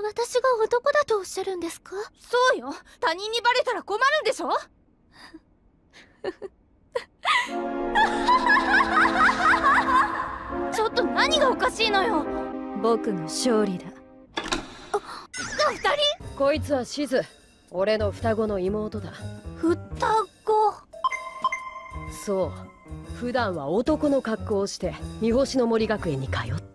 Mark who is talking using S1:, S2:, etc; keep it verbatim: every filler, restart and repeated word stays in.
S1: 私が男だとおっしゃるんですか？
S2: そうよ、他人にバレたら困るんでしょ。ちょっと何がおかしいのよ。
S3: 僕の勝利だ。
S2: 二人？
S3: こいつはシズ、俺の双子の妹だ。
S2: 双子？
S3: そう、普段は男の格好をして三星の森学園に通って